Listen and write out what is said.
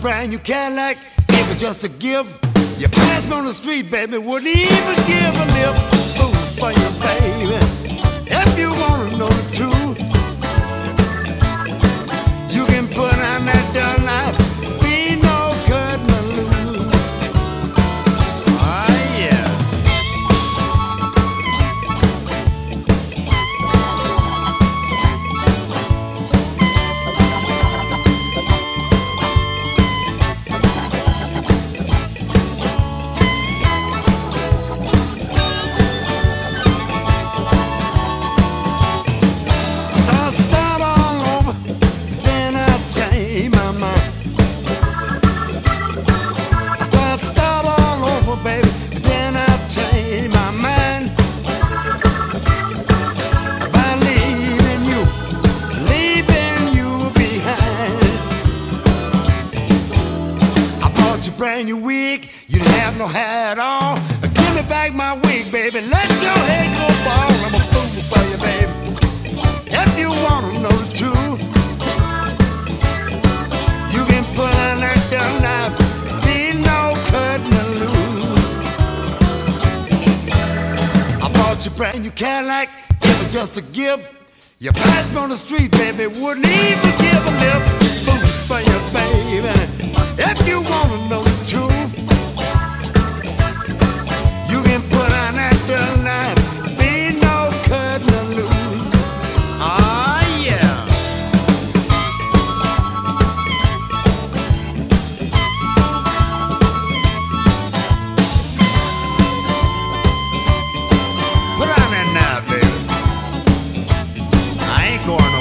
brand new Cadillac, it was just a gift. You passed me on the street, baby, wouldn't even give a lip. Food for you, baby, if you wanna know the truth. You can put on that dull knife, be no cutting or loose. Oh yeah. Brand new wig, you didn't have no hat on. Give me back my wig, baby, let your head go bald. I'm a fool for you, baby, if you wanna know the truth. You can put on that dumb knife, be no cutting or loose. I bought you brand new Cadillac, it was just a gift. You passed me on the street, baby, wouldn't even give a lip. Fool for you, baby, if you wanna know the truth. You can put on that dull knife, be no cutting or loose. Oh yeah. Put on that knife, baby. I ain't going